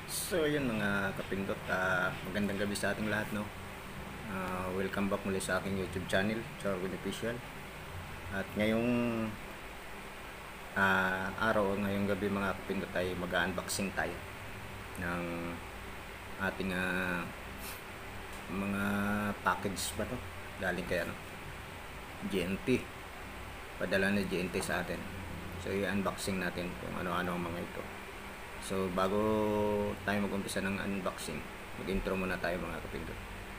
So yun mga kapindot, magandang gabi sa ating lahat, no. Welcome back muli sa aking YouTube channel, Charwin Official. At ngayong araw, ngayong gabi mga kapindot ay mag-unboxing tayo ng ating mga package ba to? Galing kay GNT. Padala na GNT sa atin. So i-unboxing natin kung ano-ano ang mga ito. So bago tayo mag-umpisa ng unboxing, mag-intro muna tayo mga kapindot.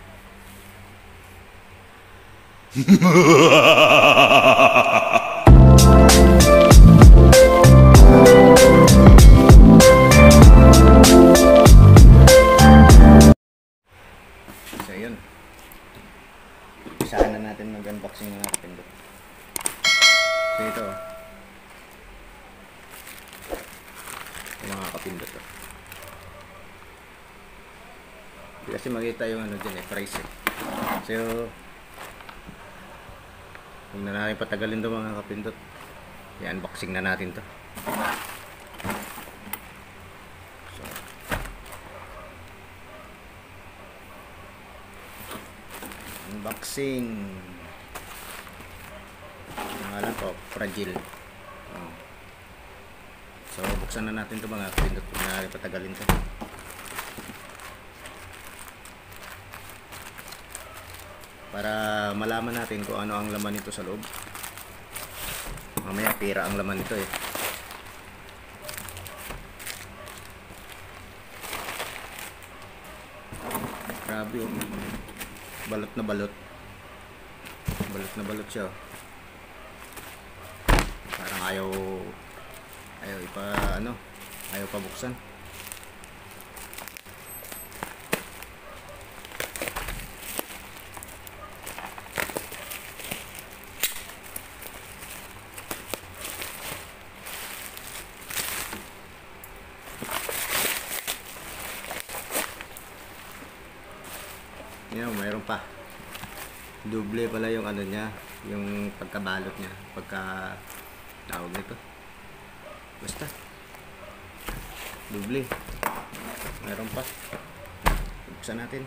So yun, isahan na natin mag-unboxing mga kapindot. So ito mga kapindot to. Hindi kasi makita yung dyan price eh. So huwag na natin patagalin to mga kapindot, i-unboxing na natin to. So unboxing, pangalan ko Fragile. So buksan na natin to mga kapindot, huwag na natin patagalin to para malaman natin kung ano ang laman nito sa loob. Mamaya pira ang laman nito eh. Grabe yung balot na balot. Balot na balot siya. Parang ayaw pa buksan. Yan, mayroon pa. Double pala yung niya, yung pagkabalot niya, tawag nito. Basta double. Mayroon pa. Buksan natin.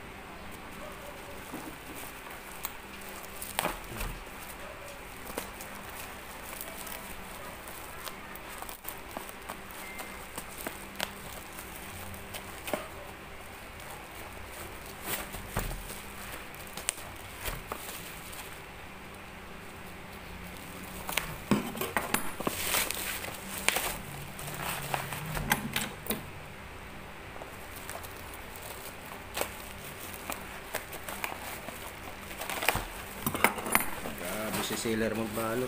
Si sealer magbalot.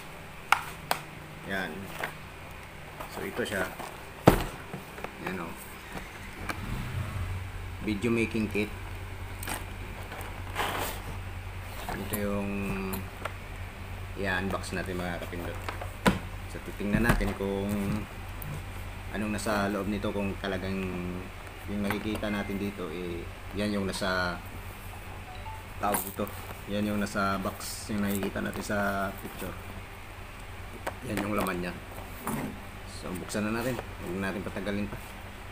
Yan. So ito siya. Yan o. Video making kit. Ito yung i-unbox natin mga kapindot. So titingnan natin kung anong nasa loob nito, kung talagang yung nakikita natin dito yan yung nasa tawag ito. Yan yung nasa box, yung nakikita natin sa picture. Yan yung laman niya. So buksan na natin. Huwag natin patagalin pa.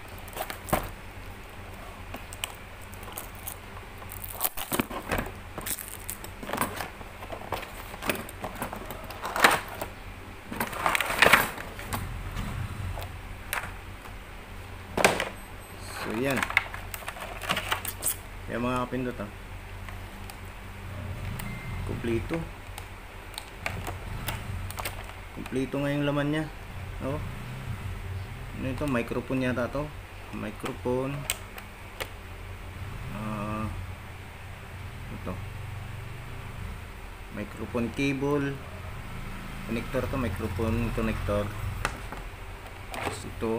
So yan. Yan mga kapindot Kompleto nga yung laman niya. Oh. Ano ito? Microphone yata to. Microphone. Ito. Microphone cable. Connector to, microphone connector. Tapos ito.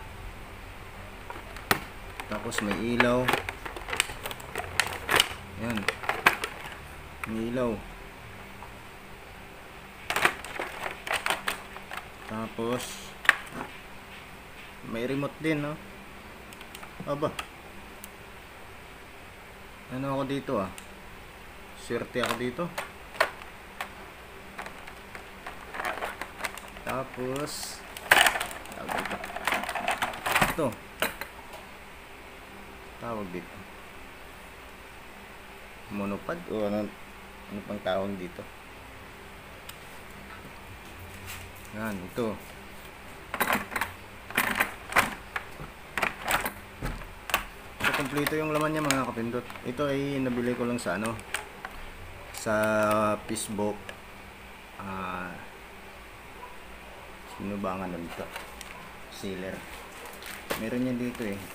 Tapos may ilaw. Yan. May ilaw. Tapos may remote din, no? Aba. Ano ako dito Swerte ako dito. Tapos ito. tawag dito? Monopod o ano pang tawag dito? Yan, ito. So, kompleto yung laman niya mga kapindot. Ito ay nabili ko lang sa ano, sa Facebook. Sino ba ang ano dito? Seller. Meron yan dito eh.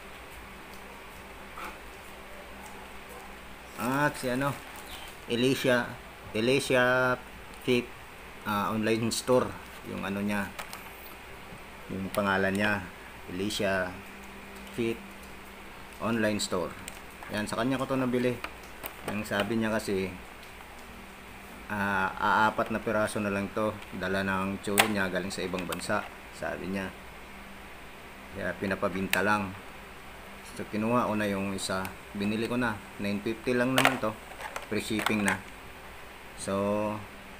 Si ano, Alicia Fit online store, yung ano niya, yung pangalan niya, Alicia Fit online store. Yan, sa kanya ko to nabili. Ang sabi niya kasi aapat na piraso na lang to, dala ng tsuhin niya galing sa ibang bansa, sabi niya. Kaya pinapabinta lang. So kinuha ko na yung isa, binili ko na, 950 lang naman to, free shipping na. So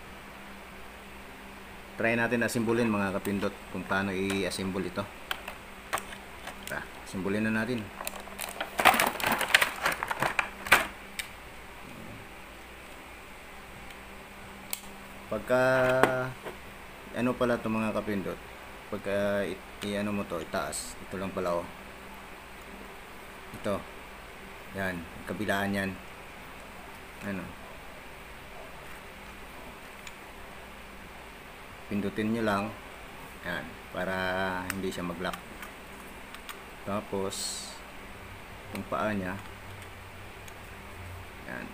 try natin asimbulin mga kapindot kung paano i-assemble ito. Asimbulin na natin. Pagka ano pala ito mga kapindot, pagka i-ano mo to, itaas, ito lang pala oh. Ito. Yan, kabilaan yan. Ano? Pindutin nyo lang. Yan, para hindi siya mag-lock. Tapos yung paa niya. Yan.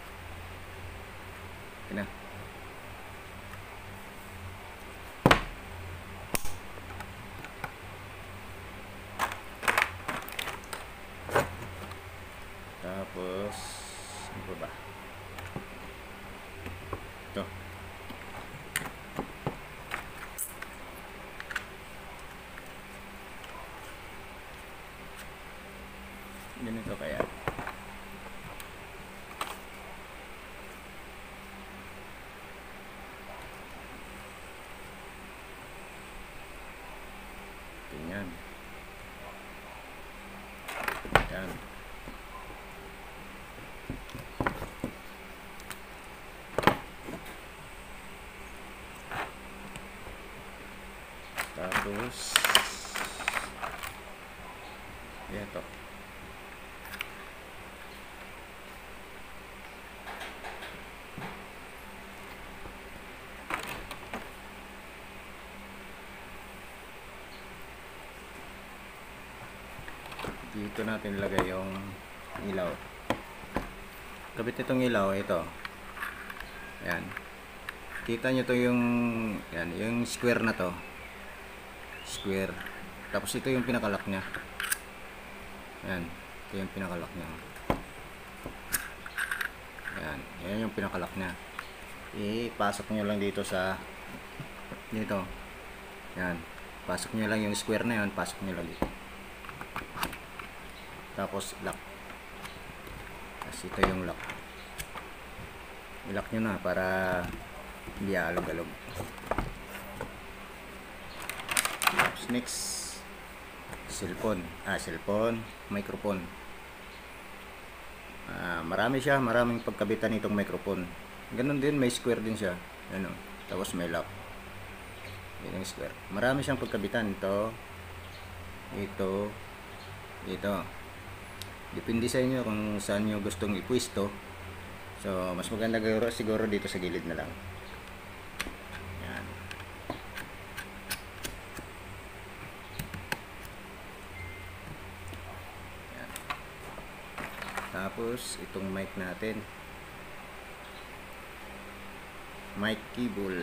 Okay na. Tapos ano ba? Ito. Ganito kaya. Ganyan. Yan. Tapos ito. Dito natin ilagay yung ilaw. Kabit itong ilaw, ito. Yan. Kita nyo to yung yan, yung square na to. Square. Tapos ito yung pinakalock niya. Yan. Ito yung pinakalock niya. Yan. Yan yung pinakalock niya. Ipasok nyo lang dito sa dito. Yan. Pasok nyo lang yung square na yan. Pasok nyo lang dito. Tapos lock. Tapos ito yung lock. I-lock nyo na para hindi alog-alog. Tapos next, cellphone. Cellphone, microphone. Marami siya, maraming pagkabitan itong microphone. Ganun din, may square din siya. Ano, tapos may lock. Yan yung square. Marami siyang pagkabitan. Ito, ito. Depende sa inyo kung saan nyo gustong ipwisto. So, mas maganda siguro dito sa gilid na lang. Yan. Yan. Tapos, itong mic natin. Mic cable.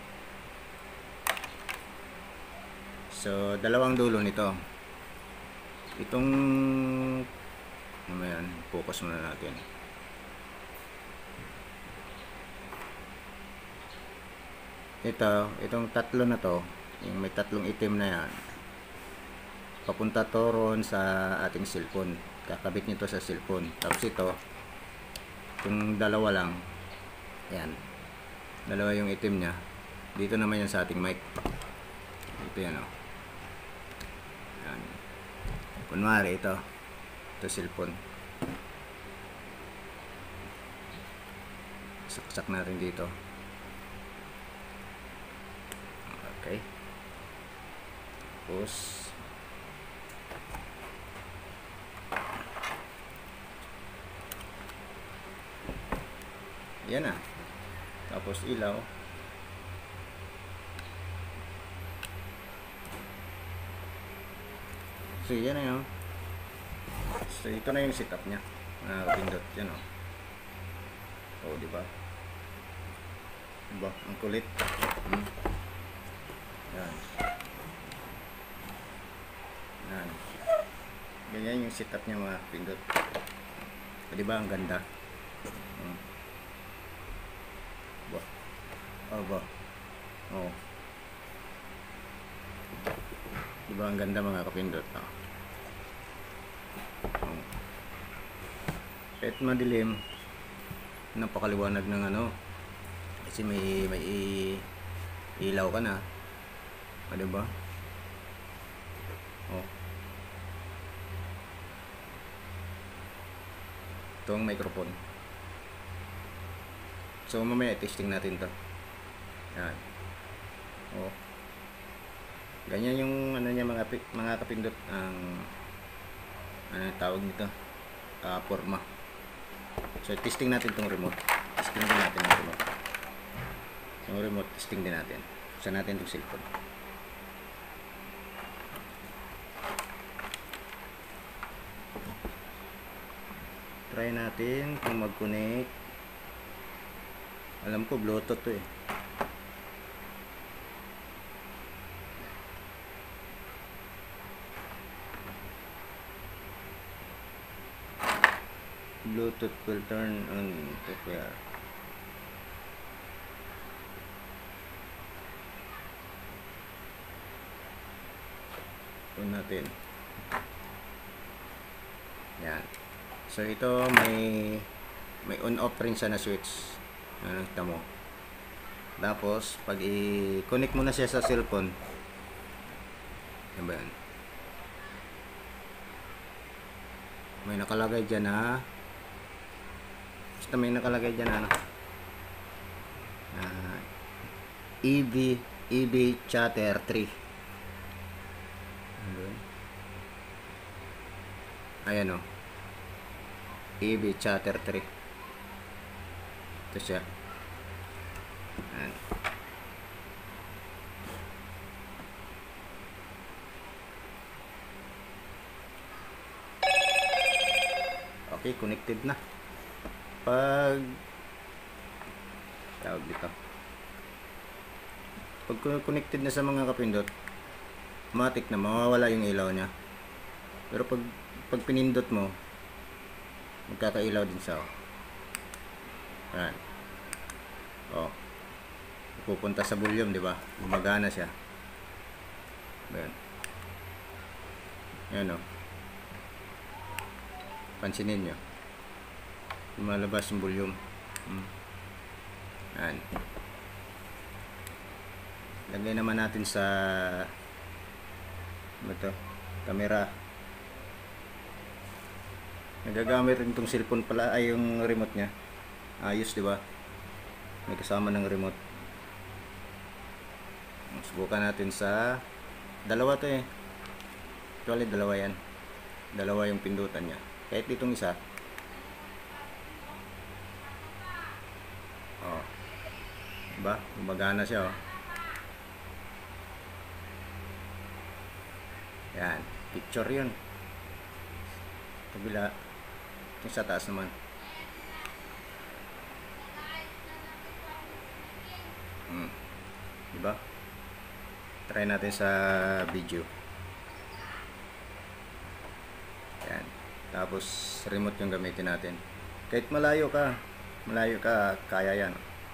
So, dalawang dulo nito. Itong yan, focus muna natin. Itong tatlo na to, yung may tatlong itim na yan, papunta to ron sa ating cellphone. Kakabit nito sa cellphone. Tapos itong dalawa lang, yan, dalawa yung itim nya, dito naman yan sa ating mic. Ito yan o. Yan. Kunwari ito, Ito cellphone. Saksak natin dito. Okay. Tapos yan na. Tapos ilaw. So yan na yun. So ito na yung setup niya. Pindot yan o. Oh, diba? Diba? Ang kulit. Yan. Yan. Ganyan yung setup niya mga pindot. Diba? Ang ganda. Ba? Oh, ba? Oh. Diba? Ang ganda mga kapindot. Oh. Oh. Kahit madilim, napakaliwanag ng ano. Kasi may ilaw ka na. Diba? Oh. Ito ang microphone. So mamaya testing natin to. Yan. Oh. Ganyan yung ano niya mga kapindot ang ano tawag nito? Forma. So testing natin tong remote. Testing din natin yung remote. Yung remote testing din natin. Sa natin tong cellphone. Try natin kung mag-connect. Alam ko Bluetooth to eh. Bluetooth will turn on to pair. On natin. Yan. So ito may on off rin siya na switch. Nakita mo. Tapos pag i-connect mo na siya sa cellphone. Ano ba yan? May nakalagay dyan na basta may nakalagay dyan na EV Chatter 3. Ayan o. EV Chatter 3. Ito siya. Ayan. Okay, connected na. Pag tawag dito. Pag connected na sa mga kapindot, automatic na mawawala yung ilaw niya. Pero pag pinindot mo, magkakailaw din siya. Ayan. Oh. Pupunta sa volume, di ba? Gumagana siya. Ayan. Ayan o. Pansinin nyo. Lumalabas yung volume. Ayan. Lagay naman natin sa ito, camera. Nagagamit rin itong cellphone pala ay yung remote nya. Ayos, di ba? May kasama ng remote. Subukan natin sa dalawa to eh. Actually dalawa yan. Dalawa yung pindutan nya. Kahit itong isa. Oh. Diba? Gumagana siya oh. Yan. Picture yun. Kabila. Yung sa taas naman. Diba? Try natin sa video. Yan. Tapos remote yung gamitin natin. Kahit malayo ka, kaya yan.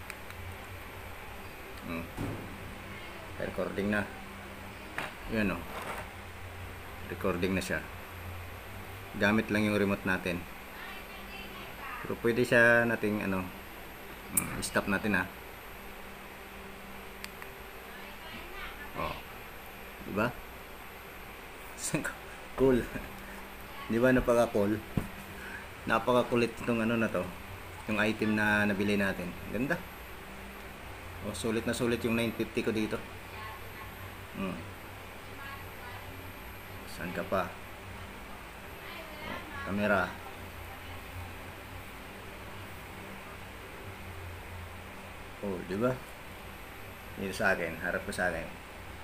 Recording na. Yan o. Recording na siya. Gamit lang yung remote natin. Pero pwede siya nating stop natin ha. Oh. Diba? Cool. Di ba napaka-cool? Napaka-kulit itong ano na to. Yung item na nabili natin. Ganda. Oh, sulit na sulit yung 950 ko dito. Saan ka pa? Oh, camera. Oh, di ba? Dito sa akin, harap ko sa akin.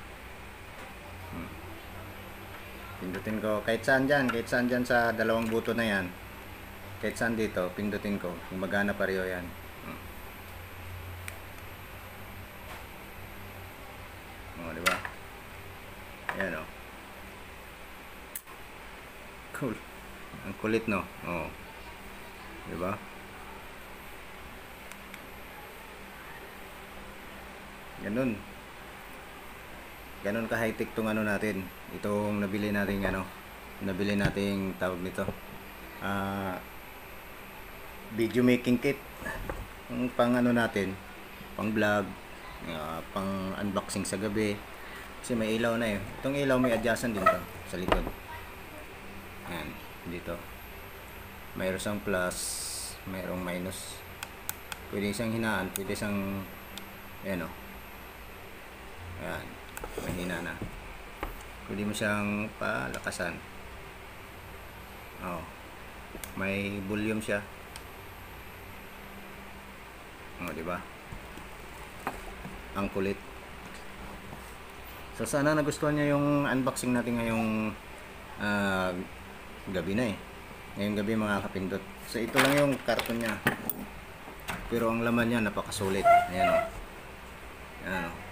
Pindutin ko kahit saan dyan sa dalawang buto na yan. Kahit saan dito, pindutin ko. Gumagana pareho yan. Oh, di ba? Ayan, oh. Cool. Ang kulit, no? Oh. Di ba? Ganun. Ganun ka high-tech tong ano natin. Itong nabili nating ano, nabili nating tawag nito. Video making kit. Yung pang ano natin, pang vlog, pang unboxing sa gabi. Kasi may ilaw na eh. Itong ilaw may adjacent din to sa likod. Ayan, dito. Mayroon siyang plus, mayroong minus. Pwede siyang hinaan, pwede siyang ayan o. Ayan, mahina na. Pwede mo siyang palakasan. Oh, may volume siya. Oh, di ba? Ang kulit. So sana nagustuhan niyo yung unboxing natin ngayong gabi na eh. Ngayong gabi mga kapindot. So ito lang yung karton niya. Pero ang laman niya napakasulit. Ayan o. Ayan o.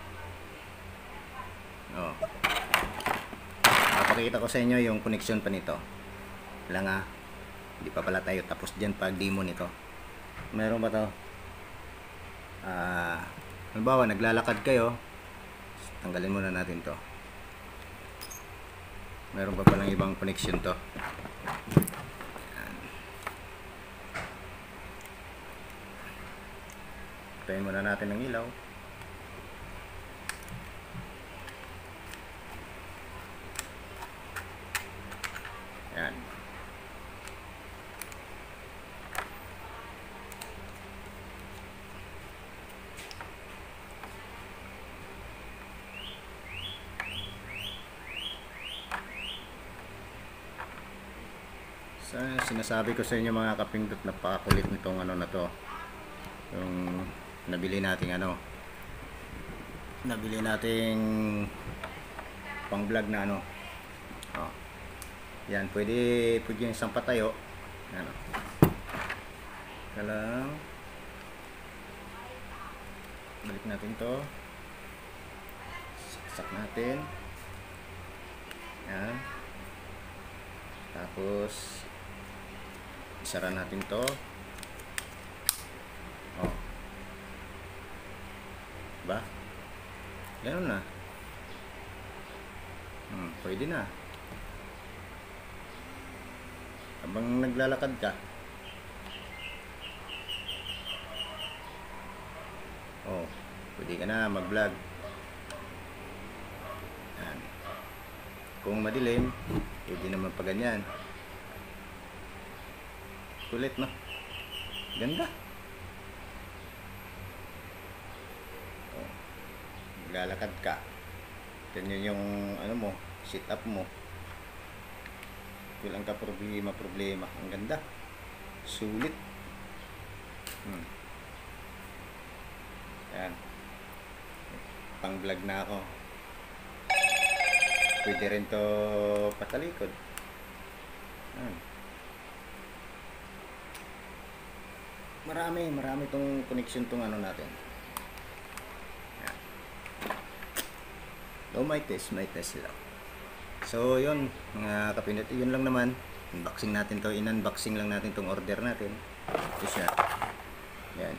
Oh. Papakita ko sa inyo yung connection pa nito. Wala nga. Hindi pa pala tayo tapos dyan pag demo nito. Meron ba to? Halimbawa naglalakad kayo, tanggalin muna natin to. Meron pa palang ibang connection to. Ayan. Tayin muna natin ng ilaw. Ayan. Sinasabi ko sa inyo mga kapindot, napakakulit nitong ano na to. Yung nabili nating ano. Nabili nating pang vlog na ano. Oh. Yan, pwede yung isang patayo. Ano. Kalang balik natin to. Saksak natin. Yan. Tapos isara natin to. Oh. Ba? Ganun na. Pwede na. Habang naglalakad ka. Oh, pwede ka na mag-vlog. Yan. Kung madilim, pwede naman pa ganyan. Kulit, no? Ganda. Oh. Naglalakad ka. Ganyan yung ano mo, sit up mo. Walang ka problema. Ang ganda. Sulit. Yan. Pang vlog na ako. Pwede rin to patalikod. Yan. Marami tong connection tong ano natin. Yan. So, may test lang. So, yun, mga kapindot, yun lang naman. Unboxing natin to, in-unboxing lang natin tong order natin. Ito siya. Yan.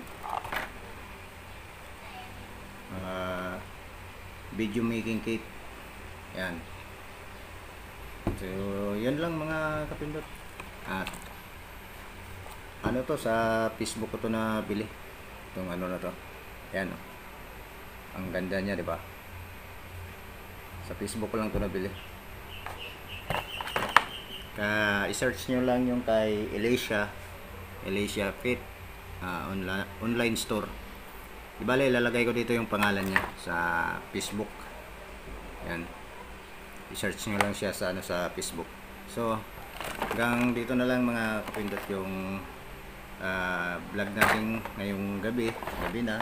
Video making kit. Yan. So, yun lang mga kapindot. At, ano to, sa Facebook ko to na bili. Itong ano na to. Yan. Ang ganda niya, di ba? Sa Facebook ko lang to nabili. I-search nyo lang yung kay Alicia Fit online store. Di bale, ilalagay ko dito yung pangalan niya sa Facebook. Yan. I-search nyo lang siya sa sa Facebook. So, hanggang dito na lang mga kapindot yung vlog natin ngayong gabi na.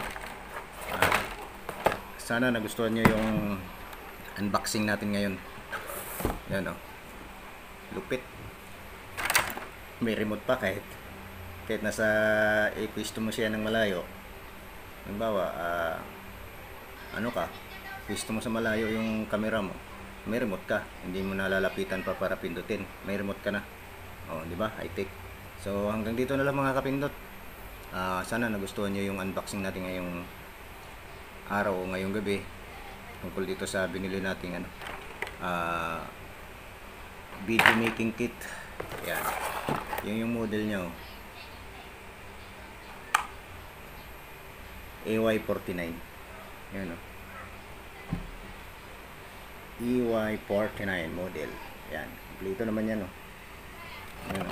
Sana nagustuhan nyo yung unboxing natin ngayon. Yan o. Lupit. May remote pa kahit nasa pwesto mo siya ng malayo. Halimbawa, pwesto mo sa malayo yung camera mo, may remote ka, hindi mo nalalapitan pa para pindutin, may remote ka na. Di ba? High tech. So hanggang dito na lang mga kapindot. Sana nagustuhan niyo yung unboxing natin ngayong araw o ngayong gabi tungkol dito sa binili nating video making kit. Yan. Yung model niya EY49. Yan EY49 model. Yan. Kompleto naman yan Yan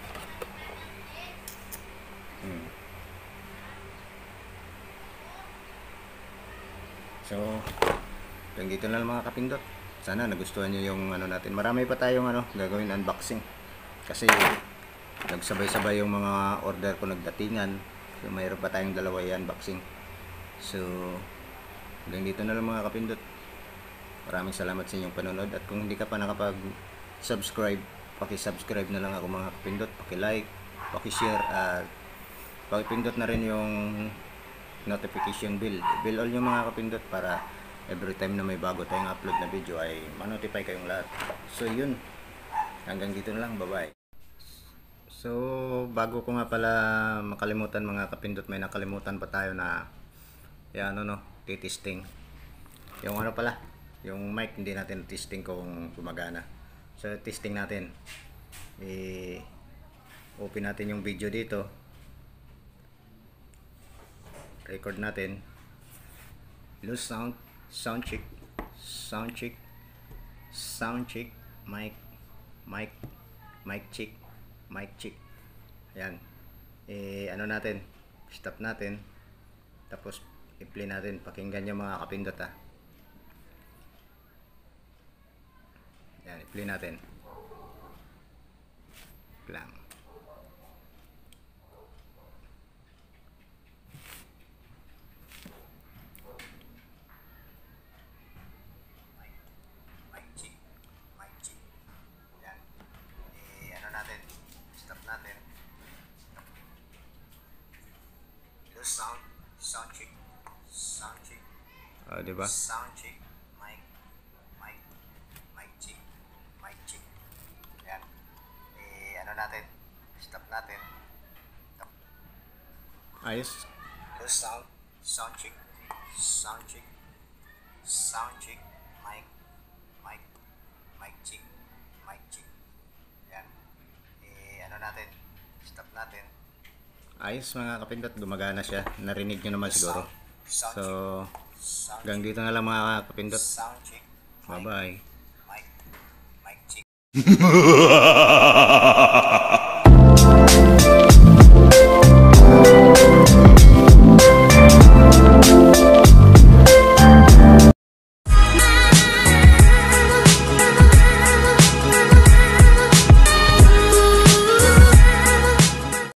So, hanggang dito na lang mga kapindot. Sana nagustuhan nyo yung natin. Marami pa tayong gagawin unboxing. Kasi nagsabay-sabay yung mga order ko nagdatingan. So, mayroon pa tayong dalawa i-unboxing. So, hanggang dito na lang mga kapindot. Maraming salamat sa inyong panonood. At kung hindi ka pa nakapag-subscribe, paki-subscribe na lang ako mga kapindot. Paki-like, paki-share, at paki-pindot na rin yung notification bell. Bell all yung mga kapindot para every time na may bago tayong upload na video ay ma-notify kayong lahat. So yun, hanggang dito na lang. Bye-bye. So bago ko nga pala makalimutan mga kapindot, may nakalimutan pa tayo na titesting. Yung pala, yung mic hindi natin testing kung gumagana. So testing natin. Open natin yung video dito. Record natin. Loose sound, sound check, mic check. Ayan. Natin, stop natin. Tapos i-play natin. Pakinggan yung mga kapindot Ayan, i-play natin. Lang. Sound check. Diba? Sound check. Mic check. Yan. Natin. Stop natin. Ayos. Sound check. Mic check. Yan. Natin. Stop natin. Ayos mga kapindot, gumagana siya. Narinig nyo naman siguro. So, hanggang dito na lang mga kapindot. Bye bye.